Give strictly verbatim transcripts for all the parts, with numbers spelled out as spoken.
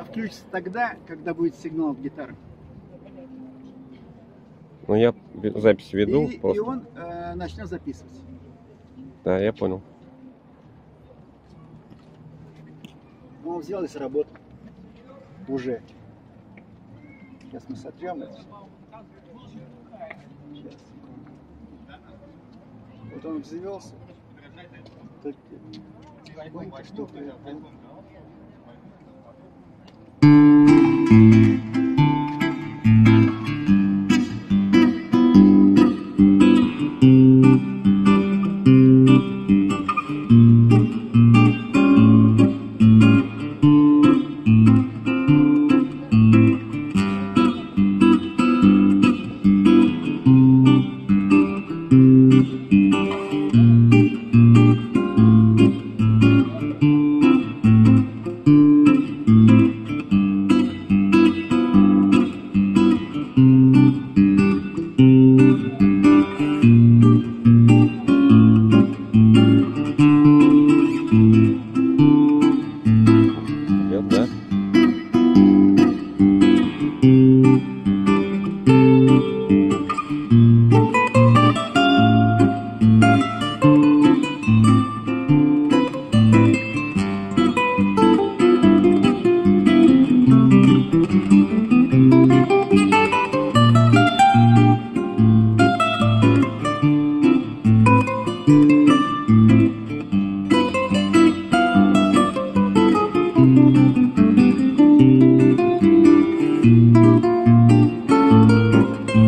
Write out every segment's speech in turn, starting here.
включится тогда, когда будет сигнал от гитары. Ну, я запись веду. И, просто. и он э, начнет записывать. Да, я понял. Он взял и сработал. Уже. Сейчас мы сотрем это. Сейчас. Вот он взвелся. Только тихонько что-то.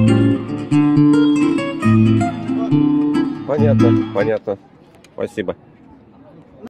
Понятно, понятно. Спасибо.